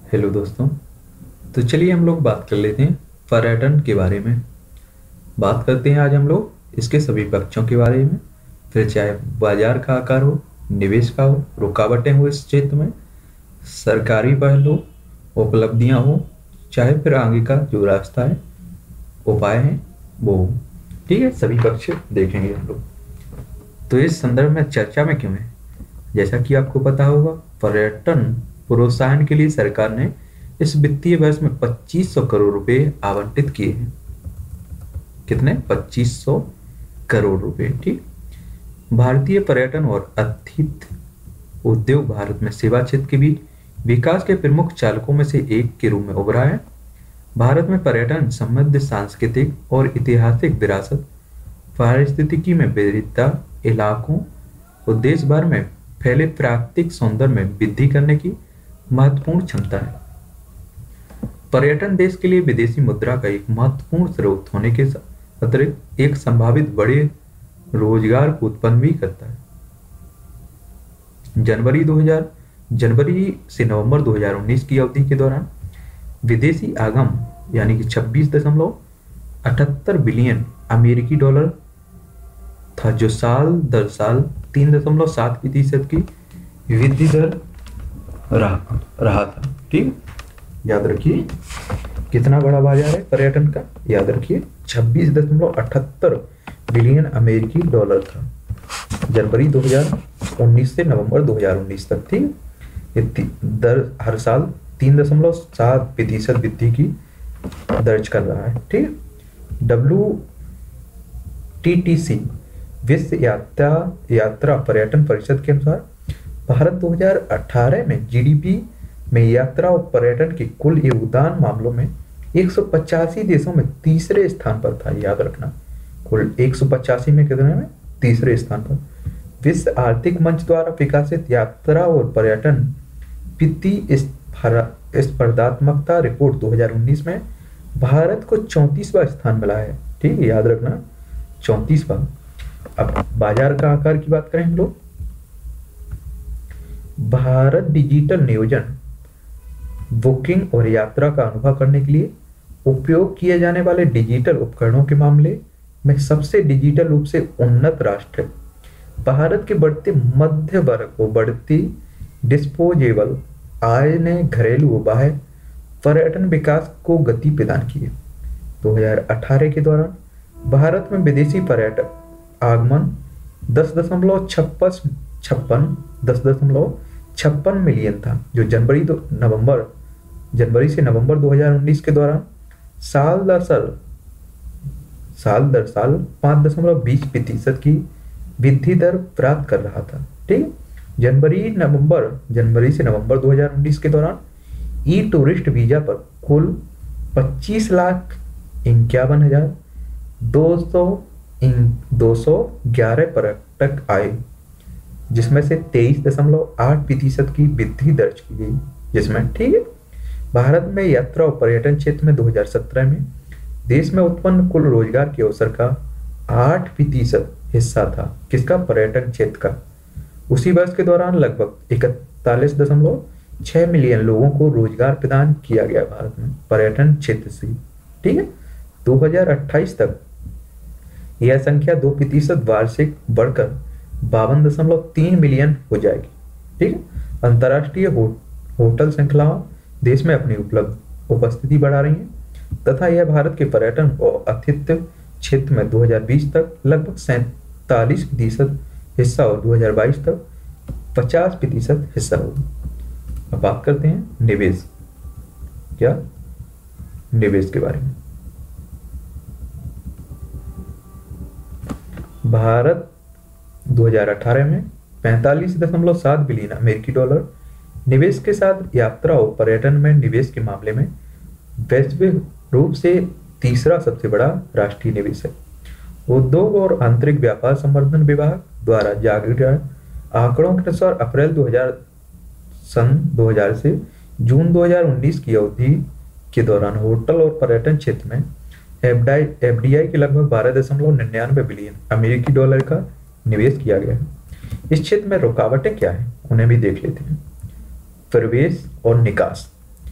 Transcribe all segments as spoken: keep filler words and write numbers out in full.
Hello दोस्तों। तो चलिए हम लोग बात कर लेते हैं पर्यटन के बारे में। बात करते हैं आज हम लोग इसके सभी पक्षों के बारे में। फिर चाहे बाजार का आकार हो, निवेश का हो, रुकावटें हो इस क्षेत्र में, सरकारी पहल हो, उपलब्धियां हो, चाहे फिर आगे का जो रास्ता है, उपाय है वो हो। ठीक है, सभी पक्ष देखेंगे हम लोग। तो इस संदर्भ में चर्चा में क्यों है? जैसा कि आपको पता होगा, पर्यटन प्रोत्साहन के लिए सरकार ने इस वित्तीय वर्ष में पच्चीस सौ करोड़ रुपए आवंटित किए हैं। कितने? पच्चीस सौ करोड़ रुपए। ठीक। भारतीय पर्यटन और आतिथ्य उद्योग भारत में सेवा क्षेत्र के बीच विकास के प्रमुख चालकों में से एक के रूप में उभरा है। भारत में पर्यटन समृद्ध सांस्कृतिक और ऐतिहासिक विरासत, पारिस्थितिकी में विविधता, इलाकों और देश भर में फैले प्राकृतिक सौंदर्य में वृद्धि करने की महत्वपूर्ण क्षमता है। पर्यटन देश के लिए विदेशी मुद्रा का एक महत्वपूर्ण स्रोत होने के अतिरिक्त एक संभावित बड़े रोजगार को उत्पन्न भी करता है। जनवरी दो हज़ार जनवरी से नवंबर दो हज़ार उन्नीस की अवधि के दौरान विदेशी आगम यानी कि छब्बीस दशमलव अठहत्तर बिलियन अमेरिकी डॉलर था, जो साल दर साल तीन दशमलव सात प्रतिशत की वृद्धि दर रहा रहा था। ठीक, याद रखिए कितना बड़ा बाजार है पर्यटन का। याद रखिए छब्बीस दशमलव अठहत्तर बिलियन अमेरिकी डॉलर था जनवरी दो हज़ार उन्नीस से नवंबर दो हज़ार उन्नीस तक। ठीक, दर हर साल तीन दशमलव सात प्रतिशत वृद्धि की दर्ज कर रहा है। ठीक, डब्ल्यू टी टी सी विश्व यात्रा यात्रा पर्यटन परिषद के अनुसार भारत दो हज़ार अठारह में जी डी पी में यात्रा और पर्यटन के कुल योगदान मामलों में एक सौ पचासी देशों में तीसरे स्थान पर था। याद रखना, कुल एक सौ पचासी में कितने में? तीसरे स्थान पर। विश्व आर्थिक मंच द्वारा विकसित यात्रा और पर्यटन वित्तीय स्पर्धात्मकता रिपोर्ट दो हज़ार उन्नीस में भारत को चौंतीसवां स्थान मिला है। ठीक है, याद रखना चौंतीसवां। अब बाजार का आकार की बात करें हम लोग। भारत डिजिटल नियोजन, बुकिंग और यात्रा का अनुभव करने के लिए उपयोग किए जाने वाले डिजिटल उपकरणों के मामले में सबसे डिजिटल रूप से उन्नत राष्ट्र है। भारत के बढ़ते मध्य वर्ग को बढ़ती डिस्पोजेबल आय ने घरेलू व बाह्य पर्यटन विकास को गति प्रदान की है। दो हज़ार अठारह के दौरान भारत में विदेशी पर्यटक आगमन दस दशमलव छप्पन छप्पन दस दशमलव छप्पन मिलियन था, जो जनवरी दो नवंबर जनवरी से नवंबर दो हज़ार उन्नीस के दौरान साल दर साल साल दर साल पाँच दशमलव बीस प्रतिशत की वृद्धि दर प्राप्त कर रहा था। ठीक, जनवरी नवंबर जनवरी से नवंबर दो हज़ार उन्नीस के दौरान ई टूरिस्ट वीजा पर कुल पच्चीस लाख इक्यावन हजार दो सौ दो सौ ग्यारह पर्यटक आए, जिसमें से तेईस दशमलव आठ प्रतिशत की वृद्धि दर्ज की गई। जिसमें ठीक है, भारत में यात्रा और पर्यटन क्षेत्र में दो हज़ार सत्रह में देश में उत्पन्न कुल रोजगार के अवसर का आठ प्रतिशत हिस्सा था। किसका? पर्यटन क्षेत्र का। उसी वर्ष के दौरान लगभग इकतालीस दशमलव छह मिलियन लोगों को रोजगार प्रदान किया गया भारत में पर्यटन क्षेत्र से। ठीक है, दो हज़ार अट्ठाईस तक यह संख्या दो प्रतिशत वार्षिक बढ़कर बावन दशमलव तीन मिलियन हो जाएगी। ठीक है, अंतर्राष्ट्रीय हो, होटल श्रृंखलाओं देश में अपनी उपलब्ध उपस्थिति बढ़ा रही हैं तथा यह भारत के पर्यटन और आतिथ्य क्षेत्र में दो हज़ार बीस तक लगभग सैंतालीस प्रतिशत हिस्सा और दो हज़ार बाईस तक पचास प्रतिशत हिस्सा होगा। अब बात करते हैं निवेश। क्या? निवेश के बारे में। भारत दो हज़ार अठारह में पैंतालीस दशमलव सात बिलियन अमेरिकी डॉलर निवेश के साथ यात्रा और पर्यटन में निवेश के मामले में वैश्विक रूप से तीसरा सबसे बड़ा राष्ट्रीय निवेश है। उद्योग और आंतरिक व्यापार संवर्धन विभाग द्वारा जारी आंकड़ों के अनुसार अप्रैल दो हज़ार सन दो हज़ार से जून दो हज़ार उन्नीस की अवधि के दौरान होटल और पर्यटन क्षेत्र में एफ डी आई के लगभग बारह दशमलव निन्यानवे बिलियन अमेरिकी डॉलर का निवेश किया गया है। इस क्षेत्र में रुकावटें क्या हैं, उन्हें भी देख लेते हैं। प्रवेश और निकास।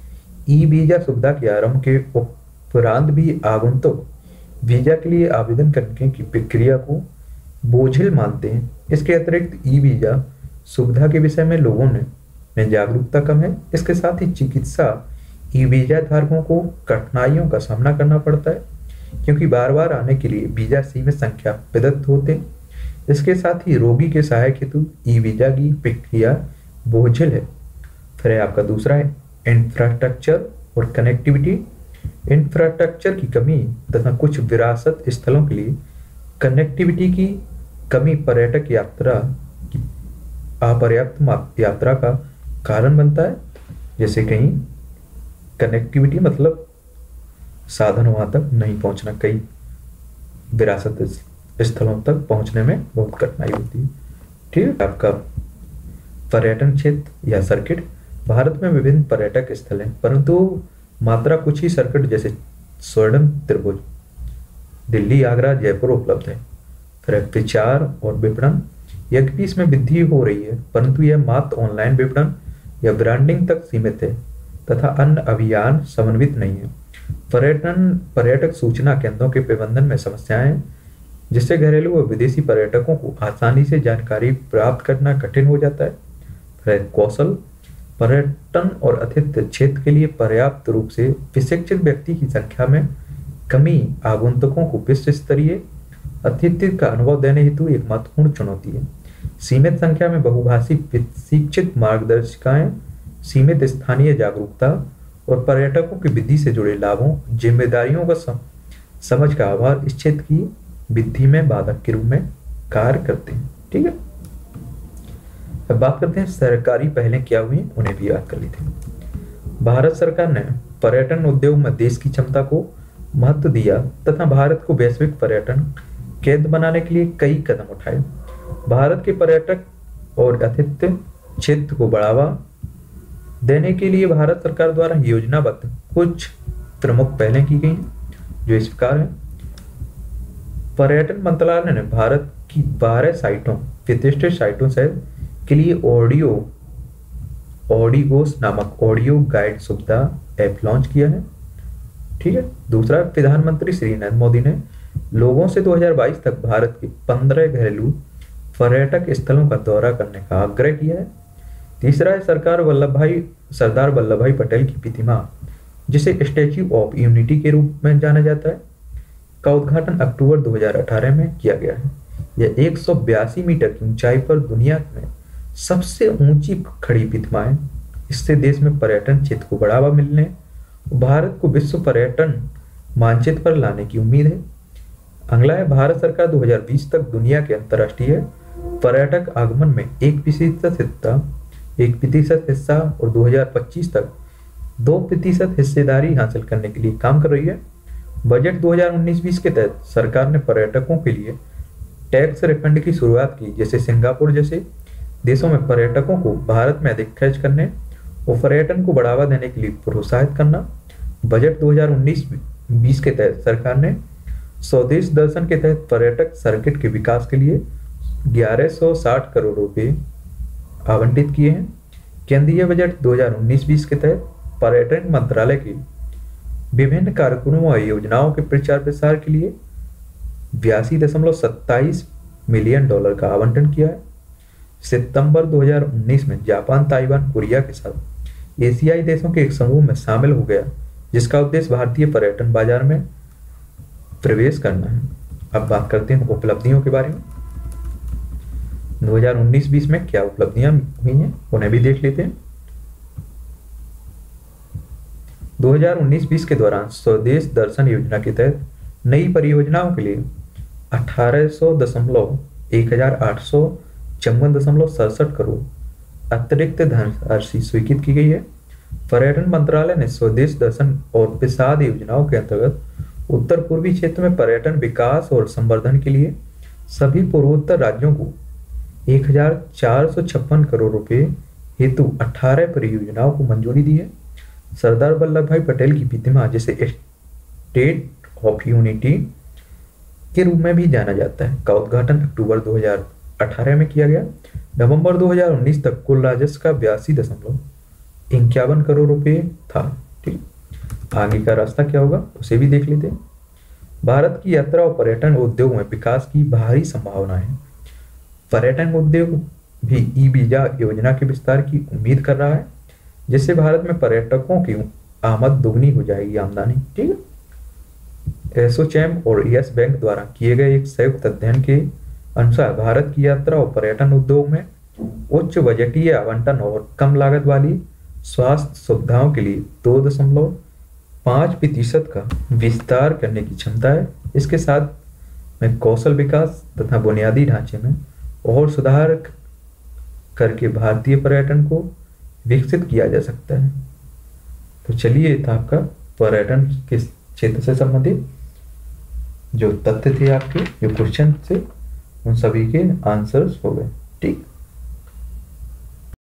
ई वीजा सुविधा के आरंभ के उपरांत भी आगंतुक वीजा के लिए आवेदन करने की प्रक्रिया को बोझिल मानते हैं। इसके अतिरिक्त ई वीजा सुविधा के विषय में लोगों ने में जागरूकता कम है। इसके साथ ही चिकित्सा ई वीजा धारकों को कठिनाइयों का सामना करना पड़ता है, क्योंकि बार बार आने के लिए वीजा सीमित संख्या प्रदत्त होते हैं। इसके साथ ही रोगी के सहायक हेतु ई वीजा की प्रक्रिया बोझिल है। फिर है आपका दूसरा है इंफ्रास्ट्रक्चर और कनेक्टिविटी। इंफ्रास्ट्रक्चर की कमी तथा कुछ विरासत स्थलों के लिए कनेक्टिविटी की कमी पर्यटक यात्रा की अपर्याप्त यात्रा का कारण बनता है। जैसे कहीं कनेक्टिविटी मतलब साधन वहां तक नहीं पहुंचना, कई विरासत स्थलों तक पहुंचने में बहुत कठिनाई होती है। ठीक है। आपका पर्यटन क्षेत्र या सर्किट। भारत में विभिन्न पर्यटक स्थल हैं, परंतु मात्रा कुछ ही सर्किट जैसे स्वर्णम त्रिभुज, दिल्ली, आगरा, जयपुर उपलब्ध है। फिर प्रचार और विपणन। यद्यपि इसमें वृद्धि हो रही है, परंतु यह मात्र ऑनलाइन विपणन या ब्रांडिंग तक सीमित है तथा अन्य अभियान समन्वित नहीं है। पर्यटन पर्यटक सूचना केंद्रों के प्रबंधन में समस्याएं हैं, जिससे घरेलू व विदेशी पर्यटकों को आसानी से जानकारी प्राप्त करना कठिन हो जाता है। फिर कौशल। पर्यटन और आतिथ्य क्षेत्र के लिए पर्याप्त रूप से प्रशिक्षित व्यक्ति की संख्या में कमी आगंतुकों को विश्व स्तरीय आतिथ्य का अनुभव देने हेतु एक महत्वपूर्ण चुनौती है। सीमित संख्या में बहुभाषी प्रशिक्षित मार्गदर्शिकाएं, सीमित स्थानीय जागरूकता और पर्यटकों की वृद्धि से जुड़े लाभों जिम्मेदारियों का सम, समझ का अभाव इस क्षेत्र की वृद्धि में बाधक के रूप में कार्य करते हैं। ठीक है। अब बात करते हैं सरकारी पहलें क्या हुई, उन्हें भी याद कर लेते हैं। भारत सरकार ने पर्यटन उद्योग में देश की क्षमता को महत्व दिया तथा भारत को वैश्विक पर्यटन केंद्र बनाने के लिए कई कदम उठाए। भारत के पर्यटक और आतिथ्य क्षेत्र को बढ़ावा देने के लिए भारत सरकार द्वारा योजनाबद्ध कुछ प्रमुख पहलें की गई हैं, जो इस प्रकार है। पर्यटन मंत्रालय ने भारत की बारह साइटों प्रतिष्ठित साइटों से के लिए ऑडियो ऑडिगोस नामक ऑडियो गाइड सुविधा ऐप लॉन्च किया है। ठीक है। दूसरा, प्रधानमंत्री श्री नरेंद्र मोदी ने लोगों से दो हज़ार बाईस तक भारत के पंद्रह घरेलू पर्यटक स्थलों का दौरा करने का आग्रह किया है। तीसरा है सरकार वल्लभ भाई सरदार वल्लभ भाई पटेल की प्रतिमा, जिसे स्टैच्यू ऑफ यूनिटी के रूप में जाना जाता है, का उद्घाटन अक्टूबर दो हज़ार अठारह में किया गया है। यह एक सौ बयासी मीटर की ऊंचाई पर दुनिया में सबसे ऊंची खड़ी प्रतिमा है। इससे देश में पर्यटन क्षेत्र को बढ़ावा मिलने और भारत को विश्व पर्यटन मानचित्र पर लाने की उम्मीद है। अगला है, भारत सरकार दो हज़ार बीस तक दुनिया के अंतर्राष्ट्रीय पर्यटक आगमन में एक प्रतिशत हिस्सा एक प्रतिशत हिस्सा और दो हज़ार पच्चीस तक दो प्रतिशत हिस्सेदारी हासिल करने के लिए काम कर रही है। बजट दो हज़ार उन्नीस बीस के तहत सरकार ने पर्यटकों के लिए टैक्स रिफंड की शुरुआत की, जैसे सिंगापुर जैसे देशों में पर्यटकों को भारत में अधिक खर्च करने और पर्यटन को बढ़ावा देने के लिए प्रोत्साहित करना। बजट दो हज़ार उन्नीस बीस के तहत सरकार ने स्वदेश दर्शन के तहत पर्यटक सर्किट के विकास के लिए ग्यारह सौ साठ करोड़ रुपए आवंटित किए हैं। केंद्रीय बजट दो हज़ार उन्नीस बीस के तहत पर्यटन मंत्रालय के विभिन्न कार्यक्रमों और योजनाओं के प्रचार प्रसार के लिए बयासी दशमलव सत्ताईस मिलियन डॉलर का आवंटन किया है। सितंबर दो हज़ार उन्नीस में जापान, ताइवान, कोरिया के साथ एशियाई देशों के एक समूह में शामिल हो गया, जिसका उद्देश्य भारतीय पर्यटन बाजार में प्रवेश करना है। अब बात करते हैं उपलब्धियों के बारे में। दो हज़ार उन्नीस बीस में क्या उपलब्धियां हुई हैं, उन्हें भी देख लेते हैं। दो हज़ार उन्नीस बीस के दौरान स्वदेश दर्शन योजना के तहत नई परियोजनाओं के लिए अठारह सौ दशमलव एक हजार आठ सौ चौवन दशमलव सड़सठ करोड़ अतिरिक्त धनराशि स्वीकृत की गई है। पर्यटन मंत्रालय ने स्वदेश दर्शन और प्रसाद योजनाओं के अंतर्गत उत्तर पूर्वी क्षेत्र में पर्यटन विकास और संवर्धन के लिए सभी पूर्वोत्तर राज्यों को एक हजार चार सौ छप्पन करोड़ रुपए हेतु अठारह परियोजनाओं को मंजूरी दी है। सरदार वल्लभ भाई पटेल की प्रतिमा, जिसे स्टेट ऑफ यूनिटी के रूप में भी जाना जाता है, का उद्घाटन अक्टूबर दो हज़ार अठारह में किया गया। नवंबर दो हज़ार उन्नीस तक कुल राजस्व का बयासी दशमलव इक्यावन करोड़ रुपए था। ठीक, आगे का रास्ता क्या होगा उसे भी देख लेते हैं। भारत की यात्रा और पर्यटन उद्योग में विकास की भारी संभावना है। पर्यटन उद्योग भी ई वीजा योजना के विस्तार की उम्मीद कर रहा है, जिससे भारत में पर्यटकों की आमद दोगुनी हो जाएगी, आमदनी। ठीक है। एसोचैम और यस बैंक द्वारा किए गए एक संयुक्त अध्ययन के अनुसार भारत की यात्रा और पर्यटन उद्योग में उच्च बजटीय आवंटन और कम लागत वाली स्वास्थ्य सुविधाओं के लिए दो दशमलव पाँच प्रतिशत का विस्तार करने की क्षमता है। इसके साथ में कौशल विकास तथा बुनियादी ढांचे में और सुधार करके भारतीय पर्यटन को विकसित किया जा सकता है। तो चलिए, ये था आपका पर्यटन के क्षेत्र से संबंधित जो तथ्य थे, आपके जो क्वेश्चन थे, उन सभी के आंसर्स हो गए। ठीक।